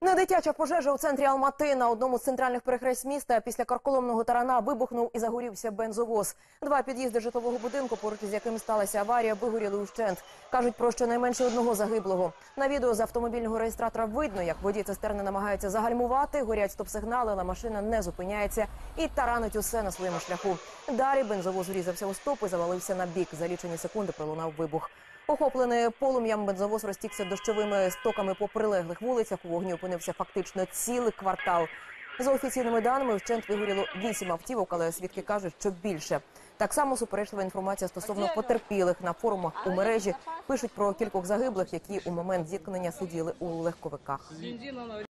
Недитяча пожежа у центрі Алмати на одному з центральних перехресть міста після карколомного тарана вибухнув і загорівся бензовоз. Два під'їзди житлового будинку, поруч із яким сталася аварія, вигоріли ущент. Кажуть про щонайменше одного загиблого. На відео з автомобільного реєстратора видно, як водій цистерни намагається загальмувати, горять стоп-сигнали, але машина не зупиняється і таранить усе на своєму шляху. Далі бензовоз врізався у стоп і завалився на бік. За лічені секунди пролунав вибух. Охоплений полум'ям бензовоз розтікся дощовими стоками по прилеглих вулицях. У вогні опинився фактично цілий квартал. За офіційними даними, вщент вигоріло 8 автівок, але свідки кажуть, що більше. Так само суперечлива інформація стосовно потерпілих. На форумах у мережі пишуть про кількох загиблих, які у момент зіткнення сиділи у легковиках.